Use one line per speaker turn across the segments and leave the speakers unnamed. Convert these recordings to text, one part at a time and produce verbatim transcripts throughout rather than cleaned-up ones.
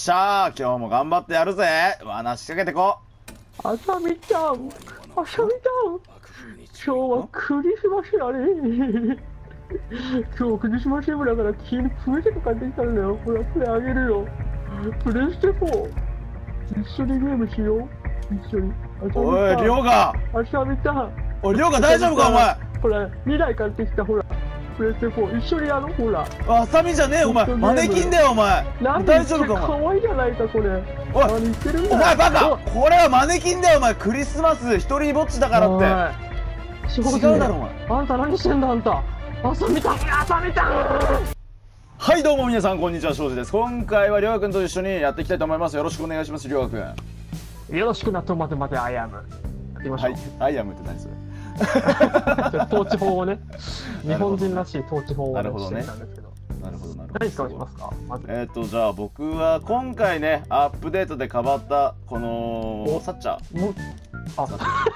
しゃー、今日も頑張ってやるぜ。罠仕掛けてこ。
あさみちゃん、あさみちゃん、今日はクリスマスだね。今日クリスマスイブだから君にプレゼント買ってきたんだよ。ほら、これあげるよ。プレステフォー。一緒にゲームしよう。一緒に。
おい、りょうが。
あさみちゃん。
おい、りょうが大丈夫かお前。
ほら、にだい買ってきた、ほら。プレステフォー、一緒にやろう、ほら。
あさみじゃねえ、お前。マネキンだよ、お前。大丈夫かお前。
可愛いじゃないか、これ。
おい、お前バカ。これはマネキンだよ、お前。クリスマス一人ぼっちだからって。違うだろ、お前。
あんた何してんだ、あんた。あさみちゃん、あさみちゃん。
はい、どうも皆さん、こんにちは、庄司です。今回はりょうがくんと一緒にやっていきたいと思います。よろしくお願いします、りょうがくん。
よろしくな、と待て待て、アイアム。やってみましょう。
はい、アイアムって何それ。
統治法をね、日本人らしい統治法をね、してたんですけど。
なるほど、なるほど。
何使いますか、まず。
えっと、じゃあ僕は今回ね、アップデートで変わった、この、サッチャー。
もあ、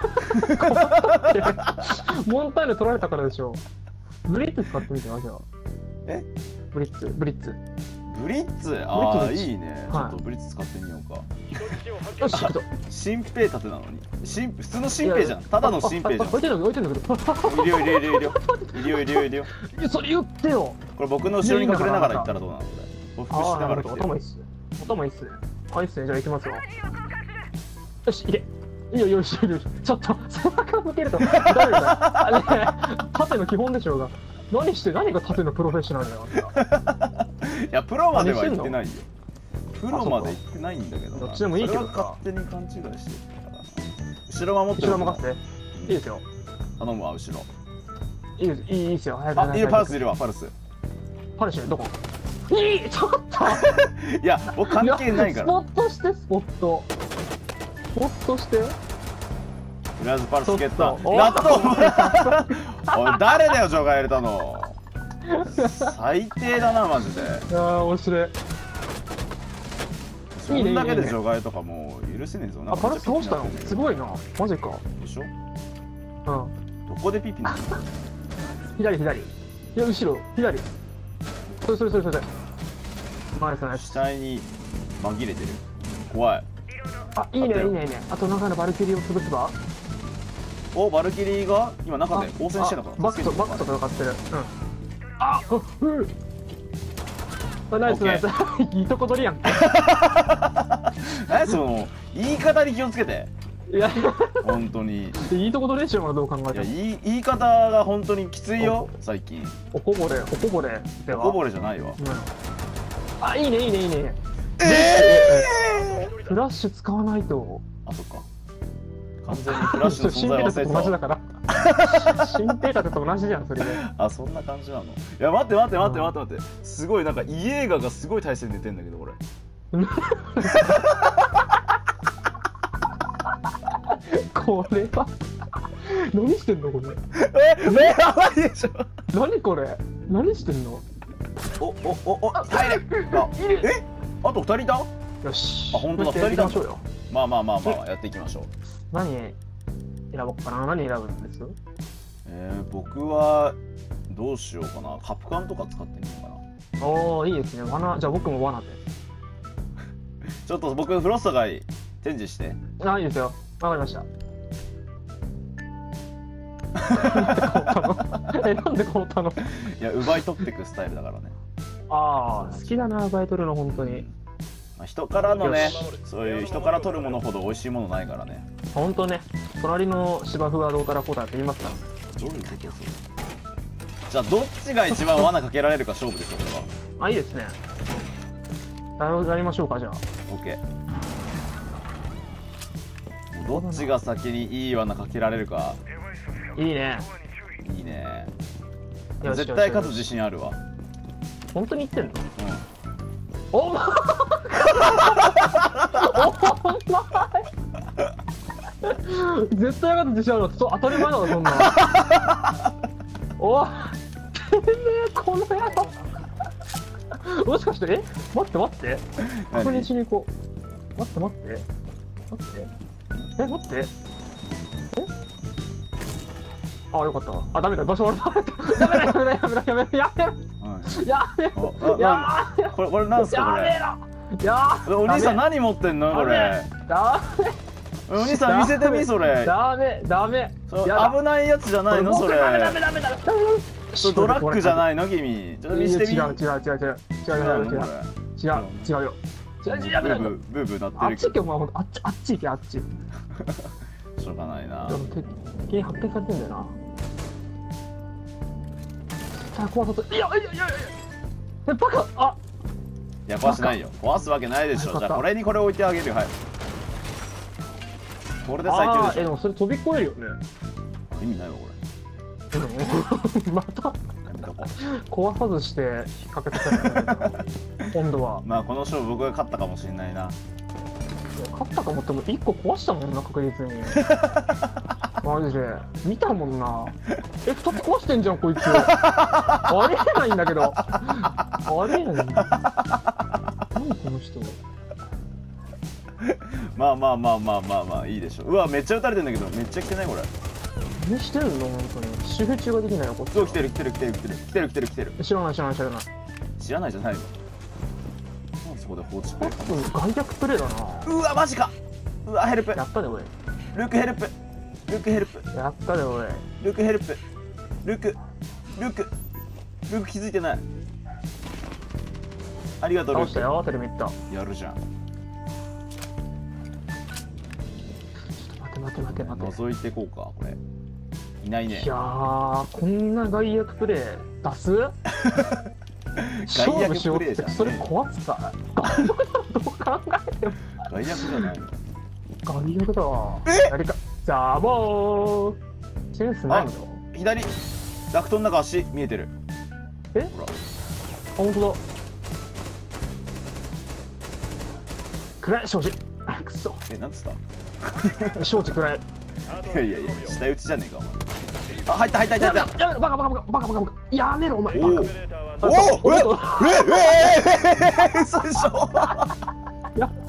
モンタイル取られたからでしょ。ブリッツ使ってみてよ、じゃあ。
え
ブリッツ、ブリッツ。
ブリッツ、ああ、いいね。ちょっとブリッツ使ってみようか。
よし、
新兵盾なのに。新、普通の新兵じゃん。ただの新兵じゃん。
置いてるの、置いてるんだけど。
いるよ、いるよ、いるよ。いるよ、いるよ、いるよ。
それ言ってよ。
これ僕の後ろに隠れながら行ったらどうなのこれ。僕伏しながら来て。
頭いいっす。頭いいっすね。はい、っすね。じゃあ行きますよ。よし、いけ。いいよ、よし、よし。ちょっと、背中向けると。誰だ。あれ、縦の基本でしょうが。何して、何が縦のプロフェッショナルだよ、あんた。
いや、プロまでは行ってないよ。プロまで行ってないんだけど。
どっちでもいいけど。
勝手に勘違いしてるからな。後ろ守って
後ろ任せて。いいですよ。
頼むわ、後ろ。
いいです、いいですよ。早く。
あ、いる、パルスいるわ、パルス。
パルス、どこ。いい、ちょっと。
いや、僕関係ないから。
スポットして、スポット。スポットして。と
りあえずパルスゲット。納豆。おい、誰だよ、除外入れたの。最低だな、マジで。
いやー、面白い。
そんだけで除外とかもう許せねえぞ。
あ、パルス倒したのすごいな。マジか。
でしょ。うん。
ど
こでピピなの。
左、左。いや、後ろ、左。それそれそれそれ。マイスナイス。
死体に紛れてる。怖い。
あ、いいね、いいね、いいね。あと中のバルキリーを潰せば。
お、バルキリーが今中で応戦してたから。
バックとバックと戦ってる。うん。あ、うん。ナイスナイス。いいとこ取りやん。
何その言い方に気をつけて。
いや、
本当に。
いいとこ取りでしょ、まだどう考えても。
いや、言い方が本当にきついよ、最近。
おこぼれ、おこぼれでは。
おこぼれじゃないわ。
あ、いいね、いいね、いいね。
え
え。フラッシュ使わないと。
あ、そっか。完全にフラッシュの存在忘れてた。
同じだから。新兵盾と同じじゃん、それで。
あ、そんな感じなの。いや、待って待って待って待って待って。すごい、なんかイエーガがすごい体勢で寝てんだけど、これ。
これは。何してんの、これ。
え、目やばいでしょ。
何これ。何してんの。
お、お、お、お、入れ。え、あと二人いた。
よし。
あ、本当だ、二人いた。
しょうよ。
まあまあまあまあ、やっていきましょう。
何選ぼうかな。何選ぶんです？
えー、僕はどうしようかな。カプカンとか使ってみようか
な。おお、いいですね。罠、じゃあ僕も罠で。
ちょっと僕フロストがチェンジして。
あ、いいですよ。わかりました。え、なんでこうたの？
いや、奪い取っていくスタイルだからね。
ああ、好きだな、奪い取るの本当に。
人からのね、そういう人から取るものほど美味しいものないからね。
本当ね。隣の芝生はどうたらこうたらって言いますから。
どういうことそれ。じゃあどっちが一番罠かけられるか勝負でしょ、これは。
あ、いいですね。やりましょうか、じゃあ。
オッケー。どっちが先にいい罠かけられるか。
いいね。
いいね。絶対勝つ自信あるわ。
本当に言ってんの？
うん。
お前絶対勝つ自信あるわ。当たり前だろ、そんな。おい、てめえこの野郎。もしかして、え、待って待って、確認しに行こう。待って待って待って、え、待って、え、あ、よかった。あ、ダメだ、場所悪い。ダメだ、やめろやめろやめろやめろやめろ。やめろ。
これこれなんすかこれ。
いやー
お兄さん
ダメ
何持ってんのこれ。
ダ
お兄さん見せてみそれ。
ダメダメ
そう
やだ
危ないやつじゃないのそれ。
ダメダメダメダメダメ
それドラッグじゃないの君。ちょっと見せてみ。
違う違う違う違う違う違う違う違う違う違うよ違う違うダメだよ
ブーブーブーブーな
あ
っるけど。
ってち行けお前ほんとあっちあっち行けあっち
しょうがないな
で。も敵に発見されてんだよなさあ壊させいやいやいやいやえバカあ
いや壊してないよ。壊すわけないでしょ。じゃあこれにこれ置いてあげるよ。はい。これで最
あ
強でしょ。
ーえでもそれ飛び越えるよね
意味ないわこ
うんまた
れ。やめとこ
壊さずして引っ掛けてたよね今度は
う。まあこの勝負僕が勝ったかもしれないな。
勝ったかもってもいっこ壊したもんな確実にマジで見たもんなえふたつ壊してんじゃんこいつありえないんだけどありえないんだ何この人
まあまあまあまあまあまあいいでしょう。うわめっちゃ撃たれてんだけどめっちゃ来てないこれ。
何してんの本当に集中ができないよこっち
そう来てる来てる来てる来てる来てる来てる来てる。
知らない知らない知らない
知らないじゃないの。なんでそこで放置プレイか
うん外逆プレイだな
うわマジか。うわヘルプ。
やったで俺
ルークヘルプ。ルークヘルプ。
やったで俺
ルークヘルプ。ルークルークルーク気づいてない。ありがとうルー
倒したよテレビ行ったちょ
ク。やるじゃん。
っと待て待て待て待て
覗いてこうかこれ。いないね
い。やーこんな外役プレイ出す勝負しようっ
外役プレイじゃんね
てそれ怖すかどう考えても
外役じゃないの。
外役だわ
え
やりかザボーセンスないの
左ダクトの中足見えてる。
え
ほら
あ本当だくらえ承知くそ
えなんつった
承知くらえ
いやいやいや下打ちじゃねえかお前。あ入った入った入った入った。
やめろバカバカバカバカバカバカやめろお前
おお
バカ
おおえ
おっと
ええええ嘘でしょ。
いや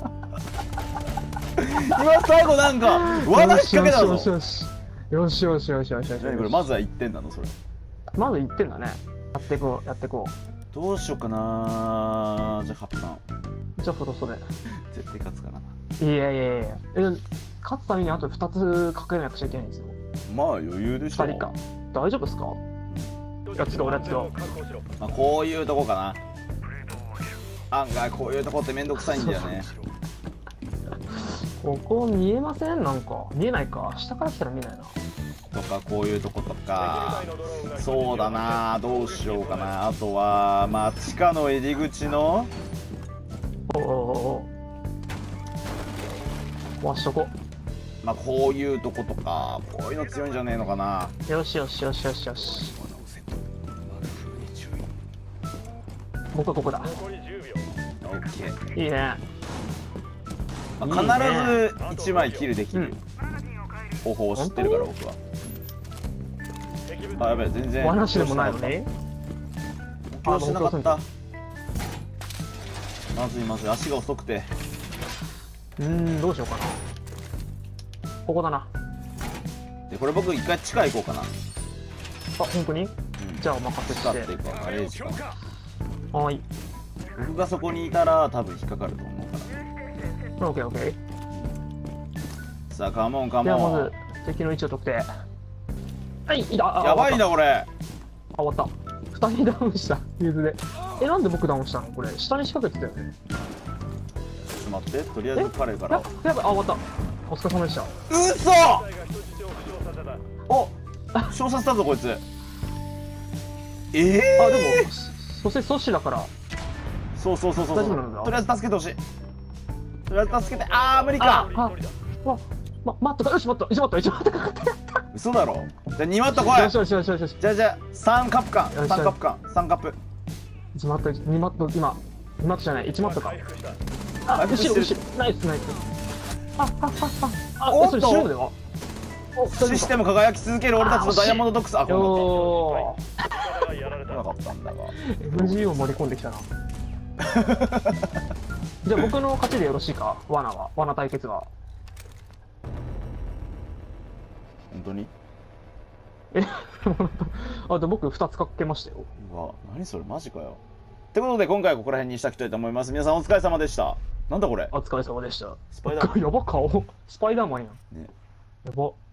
今最後なんか罠引っ掛けたぞ。
よしよしよしよしよしよしよしよし
何これまずはいってんなのそれ。
まず言ってんだねやっていこうやっていこ
どうしようかな。じゃあカプタン
うじゃあそろそれ
絶対勝つかな。
いやいやいやいやえ勝つためにあとふたつかけなくちゃいけないんですよ
まあ余裕でしょ。
ふたりか大丈夫ですかやってこうやってこ
まあこういうとこかな。案外こういうとこってめんどくさいんだよね。
うここ見えませんなんか見えないか下から来たら見えないな
とかこういうとことか。そうだなどうしようかな。あとはまあ地下の入り口の
おおおお壊しとこ
まあこういうとことかこういうの強いんじゃねえのかな。
うよしよしよしよしよし僕はここだ
オッケー。
いいね
ま
いいね
あ、必ずいちまいキルできる方法を知ってるから僕は。あやべえ全然
お話でもないのに
補強しなかった。まずいまずい足が遅くて。
うーんどうしようかなここだな
でこれ僕一回地下行こうかな。
あ本当に
うん
じゃあお任せ
地下っ
して
いうかガレージかな。
はーい
僕がそこにいたら多分引っかかると思うから。
オッケーオッケー
さあカモンカ
では
モン。
まず敵の位置を特定はいいたあ
やばい
あ
なこれ。
あ終わったふたりダウンした水でえなんで僕ダウンしたのこれ下に仕掛けてたよね
ちょっと待ってとりあえず彼から
ややばいあ終わったお疲れ様でした
うそお照射したぞこいつ。ええ
あでもそして阻止だから
そうそうそうそうそ
大丈夫なんだ
うとりあえず助けてほしい。とりあえず助けて。あー無理
あ
か。
あわま待ったかよし待った一待った一待ったかかった
嘘だろ。じゃあにマット来い。
よしよしよしよしよし
じゃあじゃあさんカップ間
よし
さんカップ間さんカップ。
一マット二マット今二マットじゃない一マットかあ
回復してる
後ろ後ろナイスナイスああああ
おっと
あそれ白ではお大丈夫か
システム輝き続ける俺たちのダイヤモンドドックス。あこ
よ
うなったなかったんだが。
ー エムジー を盛り込んできたなじゃあ僕の勝ちでよろしいか罠は罠対決は
本当に。
えあで僕ふたつかけましたよ
うわ何それマジかよ。 ってことで今回はここら辺にしたきたいと思います。皆さんお疲れ様でした。なんだこれ。
お疲れ様でした。
スパイダーマン。
やば顔。スパイダーマンやん。
ね
やば。